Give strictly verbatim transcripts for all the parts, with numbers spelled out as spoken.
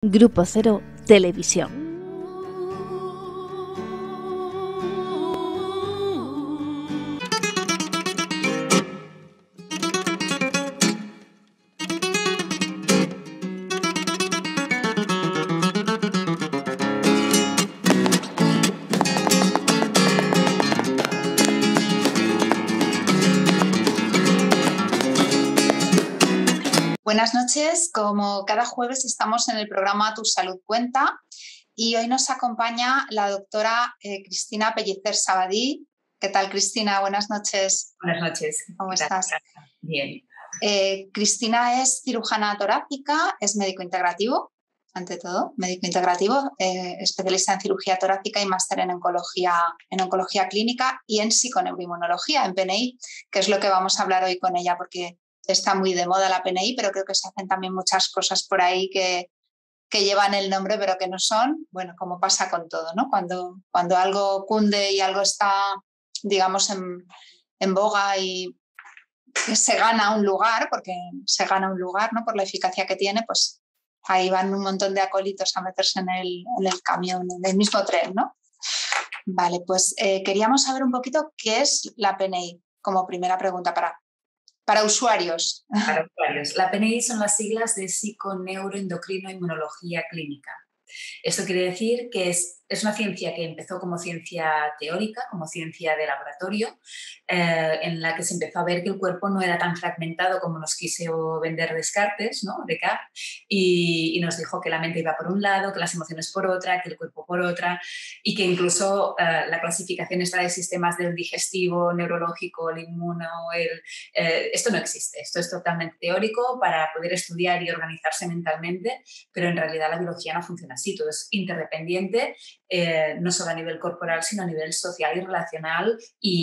Grupo Cero Televisión. Buenas noches, como cada jueves estamos en el programa Tu Salud Cuenta y hoy nos acompaña la doctora eh, Cristina Pellicer Sabadí. ¿Qué tal, Cristina? Buenas noches. Buenas noches. ¿Cómo estás? Bien. Eh, Cristina es cirujana torácica, es médico integrativo, ante todo, médico integrativo, eh, especialista en cirugía torácica y máster en oncología, en oncología clínica y en psiconeuroinmunología, en P N I, que es lo que vamos a hablar hoy con ella, porque está muy de moda la P N I, pero creo que se hacen también muchas cosas por ahí que, que llevan el nombre, pero que no son, bueno, como pasa con todo, ¿no? Cuando, cuando algo cunde y algo está, digamos, en, en boga y se gana un lugar, porque se gana un lugar, ¿no? Por la eficacia que tiene, pues ahí van un montón de acólitos a meterse en el, en el camión, en el mismo tren, ¿no? Vale, pues eh, queríamos saber un poquito qué es la P N I, como primera pregunta para Para usuarios. Para usuarios. La P N I son las siglas de psiconeuroendocrino-inmunología clínica. Esto quiere decir que es, es una ciencia que empezó como ciencia teórica, como ciencia de laboratorio, eh, en la que se empezó a ver que el cuerpo no era tan fragmentado como nos quiso vender Descartes, ¿no? Descartes, y, y nos dijo que la mente iba por un lado, que las emociones por otra, que el cuerpo por otra, y que incluso eh, la clasificación está de sistemas del digestivo, neurológico, el inmuno, el, eh, esto no existe, esto es totalmente teórico para poder estudiar y organizarse mentalmente, pero en realidad la biología no funciona así, todo es interdependiente, eh, no solo a nivel corporal, sino a nivel social y relacional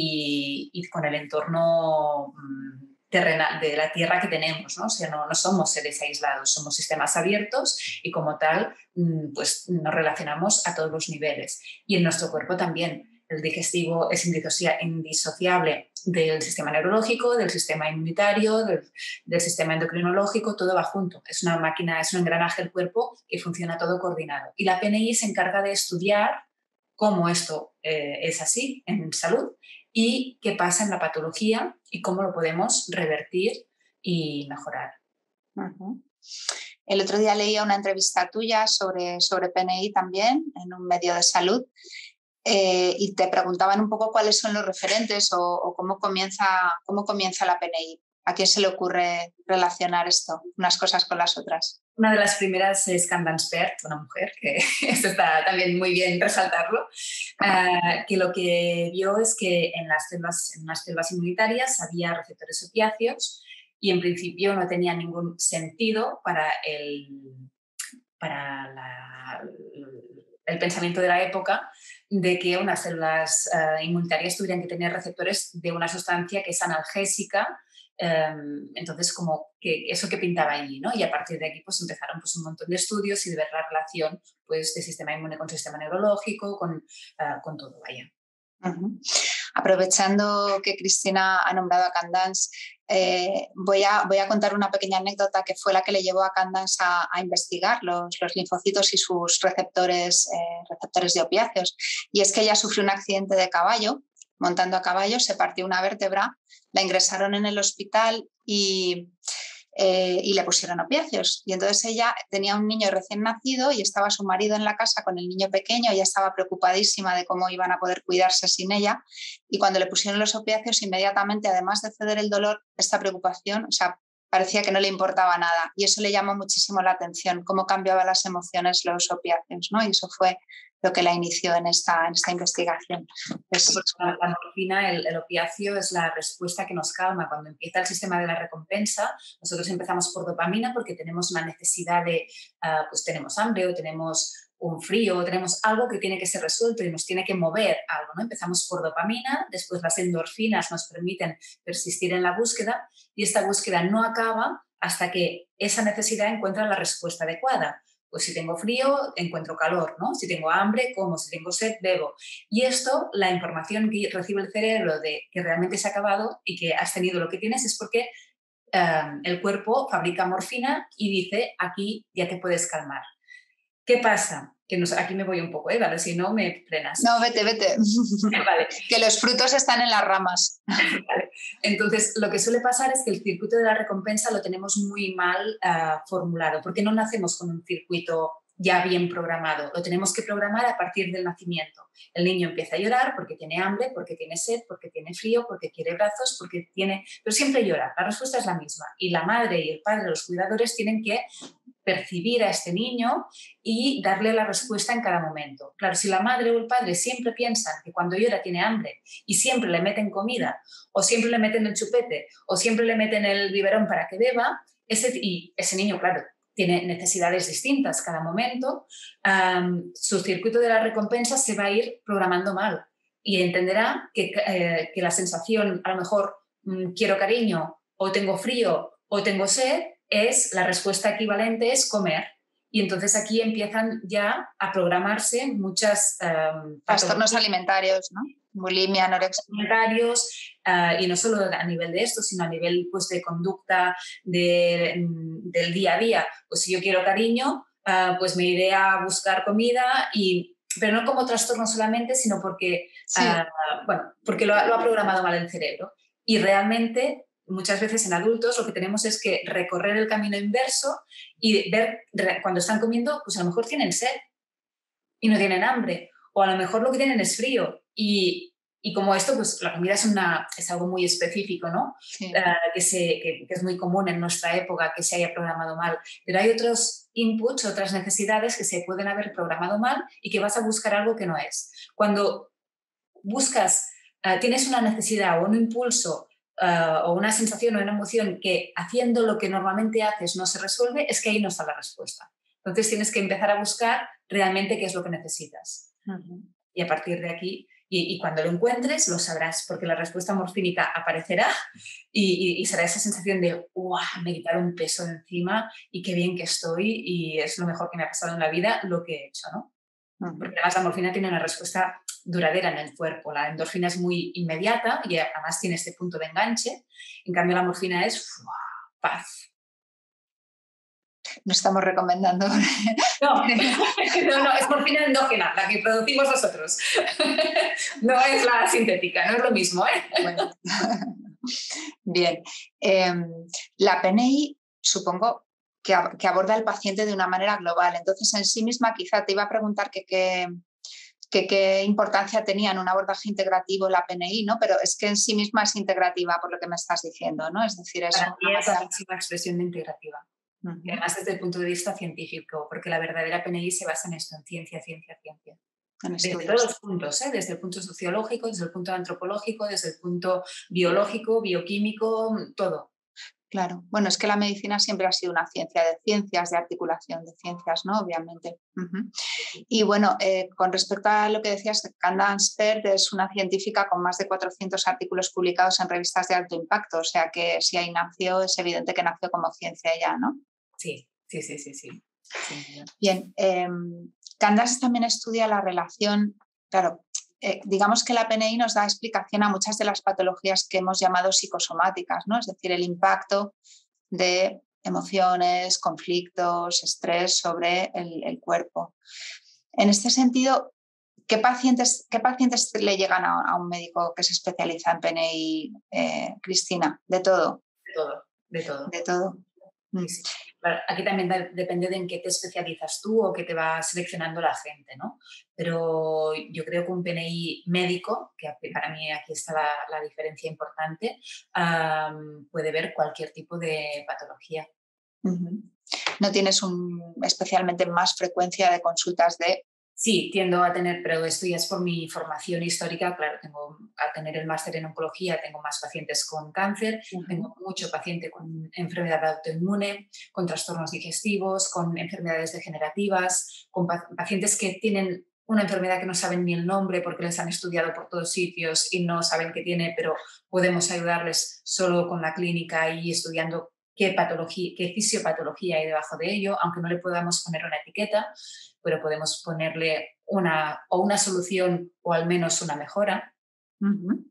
y, y con el entorno mmm, terrenal de la Tierra que tenemos, ¿no? O sea, no, no somos seres aislados, somos sistemas abiertos y como tal, mmm, pues nos relacionamos a todos los niveles. Y en nuestro cuerpo también. El digestivo es indisociable del sistema neurológico, del sistema inmunitario, del, del sistema endocrinológico, todo va junto. Es una máquina, es un engranaje del cuerpo que funciona todo coordinado. Y la P N I se encarga de estudiar cómo esto eh, es así en salud y qué pasa en la patología y cómo lo podemos revertir y mejorar. Uh-huh. El otro día leía una entrevista tuya sobre, sobre P N I también en un medio de salud. Eh, y te preguntaban un poco cuáles son los referentes o, o cómo, comienza, cómo comienza la P N I. ¿A quién se le ocurre relacionar esto, unas cosas con las otras? Una de las primeras es Candace Pert, una mujer, que esto está también muy bien resaltarlo, uh, que lo que vio es que en las células, en las células inmunitarias había receptores opiáceos y en principio no tenía ningún sentido para el, para la, el pensamiento de la época de que unas células uh, inmunitarias tuvieran que tener receptores de una sustancia que es analgésica. Um, entonces, como que eso que pintaba allí, ¿no? Y a partir de aquí pues empezaron pues, un montón de estudios y de ver la relación pues, de sistema inmune con sistema neurológico, con, uh, con todo, vaya. Uh-huh. Aprovechando que Cristina ha nombrado a Candace, eh, voy, a, voy a contar una pequeña anécdota que fue la que le llevó a Candace a, a investigar los, los linfocitos y sus receptores, eh, receptores de opiáceos. Y es que ella sufrió un accidente de caballo, montando a caballo, se partió una vértebra, la ingresaron en el hospital y... Eh, y le pusieron opiáceos. Y entonces ella tenía un niño recién nacido y estaba su marido en la casa con el niño pequeño, ella estaba preocupadísima de cómo iban a poder cuidarse sin ella, y cuando le pusieron los opiáceos, inmediatamente, además de ceder el dolor, esta preocupación, o sea, parecía que no le importaba nada, y eso le llamó muchísimo la atención, cómo cambiaban las emociones los opiáceos, ¿no? Y eso fue lo que la inició en esta, en esta investigación. Es... La, la morfina, el, el opiáceo, es la respuesta que nos calma. Cuando empieza el sistema de la recompensa, nosotros empezamos por dopamina porque tenemos una necesidad de, uh, pues tenemos hambre o tenemos un frío o tenemos algo que tiene que ser resuelto y nos tiene que mover algo, ¿no? Empezamos por dopamina, después las endorfinas nos permiten persistir en la búsqueda y esta búsqueda no acaba hasta que esa necesidad encuentra la respuesta adecuada. Pues si tengo frío, encuentro calor, ¿no? Si tengo hambre, como, si tengo sed, bebo. Y esto, la información que recibe el cerebro de que realmente se ha acabado y que has tenido lo que tienes es porque um, el cuerpo fabrica morfina y dice, aquí ya te puedes calmar. ¿Qué pasa? Que nos, aquí me voy un poco, ¿eh? Vale, si no me frenas. No, vete, vete. Vale. Que los frutos están en las ramas. Vale. Entonces, lo que suele pasar es que el circuito de la recompensa lo tenemos muy mal uh, formulado, porque no nacemos con un circuito ya bien programado. Lo tenemos que programar a partir del nacimiento. El niño empieza a llorar porque tiene hambre, porque tiene sed, porque tiene frío, porque quiere brazos, porque tiene... Pero siempre llora. La respuesta es la misma. Y la madre y el padre, los cuidadores, tienen que percibir a este niño y darle la respuesta en cada momento. Claro, si la madre o el padre siempre piensan que cuando llora tiene hambre y siempre le meten comida o siempre le meten el chupete o siempre le meten el biberón para que beba, ese, y ese niño, claro, tiene necesidades distintas cada momento, um, su circuito de la recompensa se va a ir programando mal y entenderá que, eh, que la sensación, a lo mejor, mmm, quiero cariño o tengo frío o tengo sed, es la respuesta equivalente es comer. Y entonces aquí empiezan ya a programarse muchas... Um, trastornos alimentarios, ¿no? Bulimia, anorexia. Alimentarios, uh, y no solo a nivel de esto, sino a nivel pues, de conducta de, del día a día. Pues si yo quiero cariño, uh, pues me iré a buscar comida, y, pero no como trastorno solamente, sino porque, sí. uh, bueno, porque lo, lo ha programado mal el cerebro. Y realmente... Muchas veces en adultos lo que tenemos es que recorrer el camino inverso y ver cuando están comiendo, pues a lo mejor tienen sed y no tienen hambre, o a lo mejor lo que tienen es frío. Y, y como esto, pues la comida es, una, es algo muy específico, ¿no? Sí. Uh, que, se, que, que es muy común en nuestra época que se haya programado mal. Pero hay otros inputs, otras necesidades que se pueden haber programado mal y que vas a buscar algo que no es. Cuando buscas, uh, tienes una necesidad o un impulso, Uh, o una sensación o una emoción que haciendo lo que normalmente haces no se resuelve, es que ahí no está la respuesta. Entonces tienes que empezar a buscar realmente qué es lo que necesitas. Uh-huh. Y a partir de aquí, y, y cuando lo encuentres, lo sabrás, porque la respuesta morfínica aparecerá y, y, y será esa sensación de ¡guau! Me quitaron un peso de encima y qué bien que estoy y es lo mejor que me ha pasado en la vida lo que he hecho, ¿no? Uh-huh. Porque además la morfina tiene una respuesta duradera en el cuerpo. La endorfina es muy inmediata y además tiene este punto de enganche. En cambio, la morfina es ¡fua! Paz. No estamos recomendando. No, no, no, es morfina endógena, la que producimos nosotros. No es la sintética, no es lo mismo, ¿eh? Bueno. Bien. Eh, la P N I, supongo que, que aborda al paciente de una manera global. Entonces, en sí misma, quizá te iba a preguntar que qué... Que, qué importancia tenía en un abordaje integrativo la P N I, ¿no? Pero es que en sí misma es integrativa, por lo que me estás diciendo, ¿no? Es decir, es Para una mí es la máxima expresión de integrativa. Uh-huh. Y además desde el punto de vista científico, porque la verdadera P N I se basa en esto, en ciencia, ciencia, ciencia. En desde estudios. Todos los puntos, ¿eh? Desde el punto sociológico, desde el punto antropológico, desde el punto biológico, bioquímico, todo. Claro, bueno, es que la medicina siempre ha sido una ciencia de ciencias, de articulación de ciencias, ¿no? Obviamente. Uh-huh. Y bueno, eh, con respecto a lo que decías, Candace Pert es una científica con más de cuatrocientos artículos publicados en revistas de alto impacto, o sea que si ahí nació, es evidente que nació como ciencia ya, ¿no? Sí, sí, sí, sí. sí. sí. Bien, eh, Candace también estudia la relación, claro, Eh, digamos que la P N I nos da explicación a muchas de las patologías que hemos llamado psicosomáticas, ¿no? Es decir, el impacto de emociones, conflictos, estrés sobre el, el cuerpo. En este sentido, ¿qué pacientes, qué pacientes le llegan a, a un médico que se especializa en P N I, eh, Cristina? ¿De todo? De todo, de todo. De todo. Sí, sí. Aquí también de, depende de en qué te especializas tú o qué te va seleccionando la gente, ¿no? Pero yo creo que un P N I médico, que para mí aquí está la, la diferencia importante, um, puede ver cualquier tipo de patología. Uh-huh. ¿No tienes un, especialmente más frecuencia de consultas de...? Sí, tiendo a tener, pero esto ya es por mi formación histórica, claro, tengo, al tener el máster en oncología tengo más pacientes con cáncer, uh-huh. Tengo mucho paciente con enfermedad autoinmune, con trastornos digestivos, con enfermedades degenerativas, con pacientes que tienen una enfermedad que no saben ni el nombre porque les han estudiado por todos sitios y no saben qué tiene, pero podemos ayudarles solo con la clínica y estudiando qué patología, qué fisiopatología hay debajo de ello, aunque no le podamos poner una etiqueta, pero podemos ponerle una, o una solución o al menos una mejora. Uh-huh.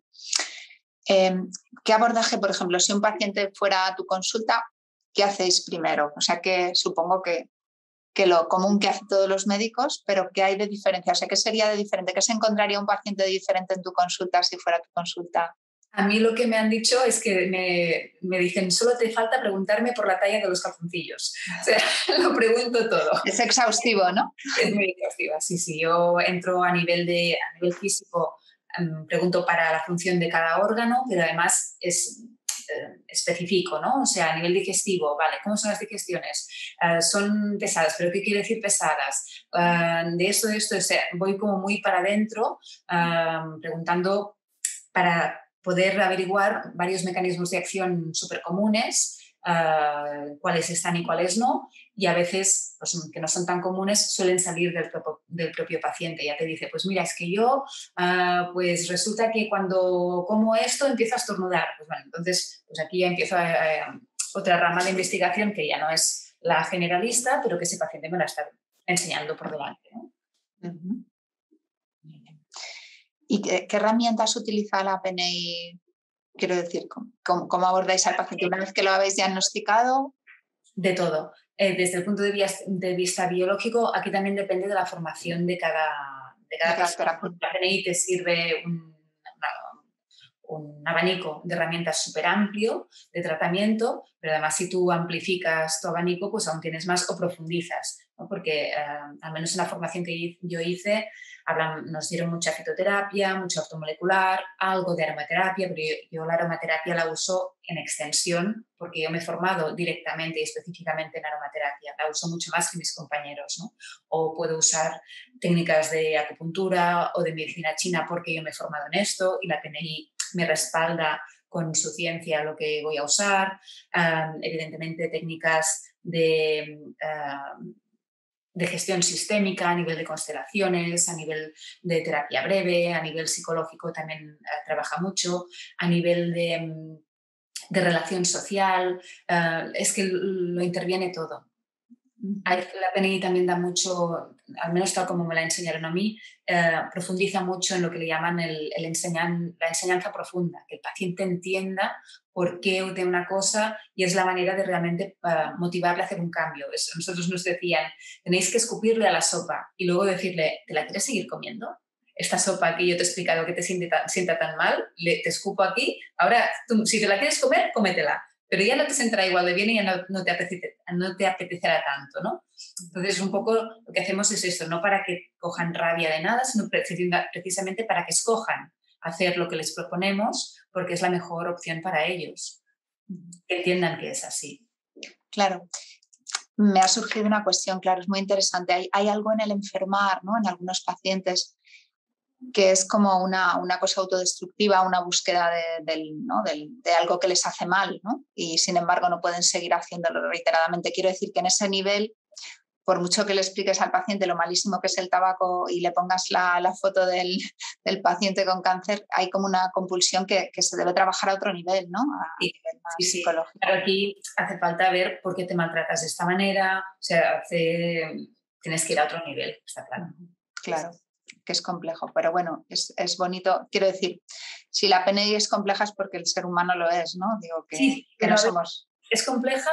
Eh, ¿Qué abordaje, por ejemplo, si un paciente fuera a tu consulta, qué hacéis primero? O sea, que supongo que que lo común que hacen todos los médicos, pero ¿qué hay de diferencia? O sea, ¿qué sería de diferente? ¿Qué se encontraría un paciente diferente en tu consulta si fuera tu consulta? A mí lo que me han dicho es que me, me dicen, solo te falta preguntarme por la talla de los calzoncillos. O sea, lo pregunto todo. Es exhaustivo, ¿no? Es muy exhaustiva, sí, sí. Yo entro a nivel, de, a nivel físico, um, pregunto para la función de cada órgano, pero además es eh, específico, ¿no? O sea, a nivel digestivo, ¿vale? ¿Cómo son las digestiones? Uh, son pesadas, ¿pero qué quiere decir pesadas? Uh, de esto, de esto, o sea, voy como muy para adentro, uh, preguntando para poder averiguar varios mecanismos de acción súper comunes, uh, cuáles están y cuáles no, y a veces, pues, que no son tan comunes, suelen salir del propio, del propio paciente. Ya te dice, pues mira, es que yo, uh, pues resulta que cuando como esto empiezo a estornudar. Pues bueno, entonces, pues aquí ya empiezo a, a, otra rama de investigación que ya no es la generalista, pero que ese paciente me la está enseñando por delante, ¿no? Uh-huh. ¿Y qué, qué herramientas utiliza la P N I? Quiero decir, ¿cómo, cómo abordáis al paciente una vez que lo habéis diagnosticado? De todo. Eh, desde el punto de vista, de vista biológico, aquí también depende de la formación de cada, de cada de persona. La P N I te sirve un, una, un abanico de herramientas súper amplio de tratamiento, pero además si tú amplificas tu abanico, pues aún tienes más o profundizas, ¿no? Porque eh, al menos en la formación que yo hice, hablan, nos dieron mucha fitoterapia, mucha ortomolecular, algo de aromaterapia, pero yo, yo la aromaterapia la uso en extensión porque yo me he formado directamente y específicamente en aromaterapia, la uso mucho más que mis compañeros, ¿no? O puedo usar técnicas de acupuntura o de medicina china porque yo me he formado en esto y la P N I me respalda con su ciencia lo que voy a usar. Um, evidentemente técnicas de, uh, de gestión sistémica a nivel de constelaciones, a nivel de terapia breve, a nivel psicológico también uh, trabaja mucho, a nivel de, um, de relación social, uh, es que lo interviene todo. La P N I también da mucho, al menos tal como me la enseñaron a mí, eh, profundiza mucho en lo que le llaman el, el enseñan, la enseñanza profunda, que el paciente entienda por qué de una cosa y es la manera de realmente uh, motivarle a hacer un cambio. Es, nosotros nos decían, tenéis que escupirle a la sopa y luego decirle, ¿te la quieres seguir comiendo? Esta sopa que yo te he explicado que te sienta, sienta tan mal, le, te escupo aquí, ahora tú, si te la quieres comer, cómetela. Pero ya no te sentará igual de bien y ya no, no, te apetece, no te apetecerá tanto, ¿no? Entonces, un poco lo que hacemos es esto, no para que cojan rabia de nada, sino precisamente para que escojan hacer lo que les proponemos, porque es la mejor opción para ellos, que entiendan que es así. Claro. Me ha surgido una cuestión, claro, es muy interesante. Hay, hay algo en el enfermar, ¿no? En algunos pacientes que es como una, una cosa autodestructiva, una búsqueda de, del, ¿no? del, de algo que les hace mal, ¿no? Y sin embargo no pueden seguir haciéndolo reiteradamente. Quiero decir que en ese nivel, por mucho que le expliques al paciente lo malísimo que es el tabaco y le pongas la, la foto del, del paciente con cáncer, hay como una compulsión que, que se debe trabajar a otro nivel, ¿no? A sí, nivel más sí, sí. psicológico. Claro, aquí hace falta ver por qué te maltratas de esta manera, o sea, hace, tienes que ir a otro nivel, está claro. Claro. Que es complejo, pero bueno, es, es bonito. Quiero decir, si la P N I es compleja es porque el ser humano lo es, ¿no? Digo que, sí, que no somos... Es compleja.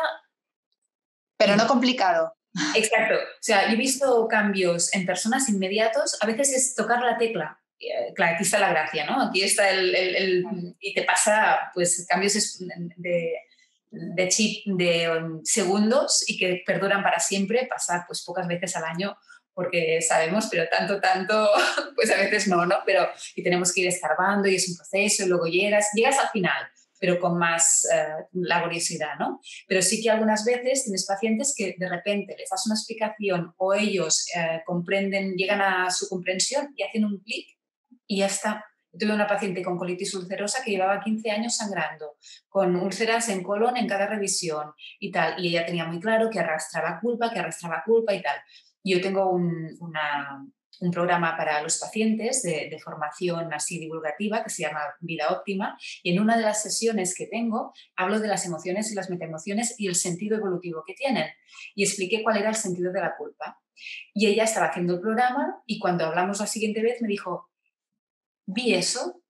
Pero y... no complicado. Exacto. O sea, yo he visto cambios en personas inmediatos, a veces es tocar la tecla. Claro, aquí está la gracia, ¿no? Aquí está el... el, el y te pasa, pues, cambios de, de chip de um, segundos y que perduran para siempre, pasar, pues, pocas veces al año, porque sabemos, pero tanto, tanto, pues a veces no, ¿no? Pero y tenemos que ir escarbando y es un proceso y luego llegas, llegas al final, pero con más uh, laboriosidad, ¿no? Pero sí que algunas veces tienes pacientes que de repente les das una explicación o ellos uh, comprenden, llegan a su comprensión y hacen un clic y ya está. Yo tuve una paciente con colitis ulcerosa que llevaba quince años sangrando, con úlceras en colon en cada revisión y tal, y ella tenía muy claro que arrastraba culpa, que arrastraba culpa y tal. Yo tengo un, una, un programa para los pacientes de, de formación así divulgativa que se llama Vida Óptima y en una de las sesiones que tengo hablo de las emociones y las metaemociones y el sentido evolutivo que tienen y expliqué cuál era el sentido de la culpa. Y ella estaba haciendo el programa y cuando hablamos la siguiente vez me dijo, vi eso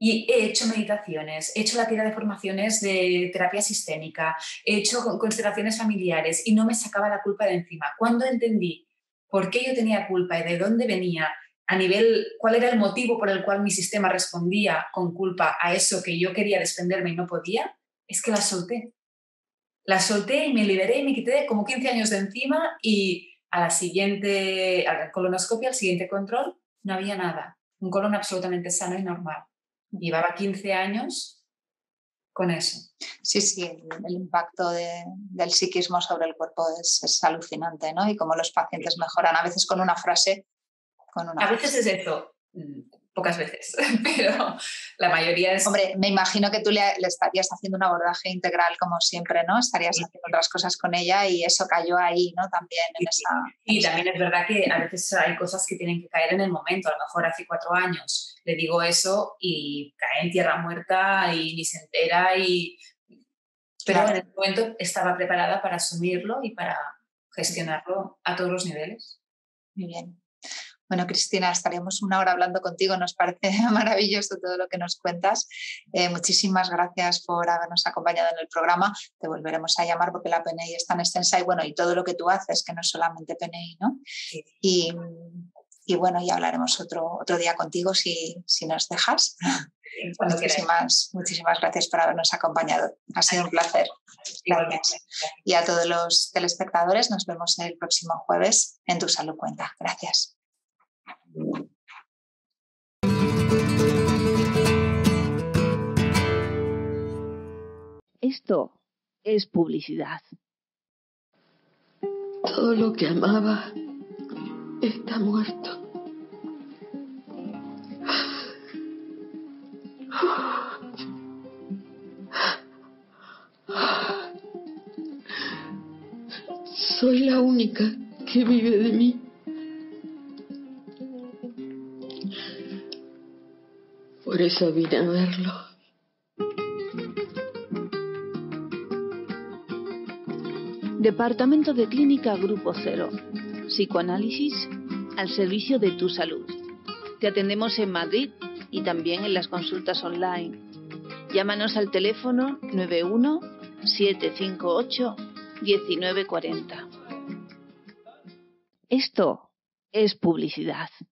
Y he hecho meditaciones, he hecho la tira de formaciones de terapia sistémica, he hecho constelaciones familiares y no me sacaba la culpa de encima. Cuando entendí por qué yo tenía culpa y de dónde venía, a nivel, cuál era el motivo por el cual mi sistema respondía con culpa a eso que yo quería desprenderme y no podía, es que la solté. La solté y me liberé y me quité como quince años de encima y a la siguiente, a la colonoscopia, al siguiente control, no había nada. Un colon absolutamente sano y normal. Llevaba quince años con eso. Sí, sí, el, el impacto de, del psiquismo sobre el cuerpo es, es alucinante, ¿no? Y cómo los pacientes mejoran, a veces con una frase. Con una a veces frase. es eso, pocas veces, pero la mayoría es... Hombre, me imagino que tú le, le estarías haciendo un abordaje integral como siempre, ¿no? Estarías sí. haciendo otras cosas con ella y eso cayó ahí, ¿no? También en sí, esa... Y en también esa... es verdad que a veces hay cosas que tienen que caer en el momento. A lo mejor hace cuatro años le digo eso y cae en tierra muerta y ni se entera y... Pero claro. En ese momento estaba preparada para asumirlo y para gestionarlo a todos los niveles. Muy bien. Bueno, Cristina, estaríamos una hora hablando contigo, nos parece maravilloso todo lo que nos cuentas. Eh, muchísimas gracias por habernos acompañado en el programa. Te volveremos a llamar porque la P N I es tan extensa y bueno, y todo lo que tú haces, que no es solamente P N I, ¿no? Sí. Y, y bueno, ya hablaremos otro, otro día contigo si, si nos dejas. Sí, muchísimas, muchísimas gracias por habernos acompañado. Ha sido un placer. Gracias. Y a todos los telespectadores, nos vemos el próximo jueves en Tu Salud Cuenta. Gracias. Esto es publicidad. Todo lo que amaba está muerto. Soy la única que vive de mí. Por eso vine a verlo. Departamento de Clínica Grupo Cero. Psicoanálisis al servicio de tu salud. Te atendemos en Madrid y también en las consultas online. Llámanos al teléfono nueve uno siete cinco ocho uno nueve cuatro cero. Esto es publicidad.